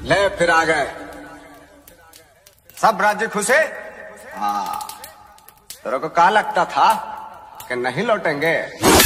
ले फिर आ गए। सब राज्य खुश है? हाँ, तेरे को क्या लगता था कि नहीं लौटेंगे?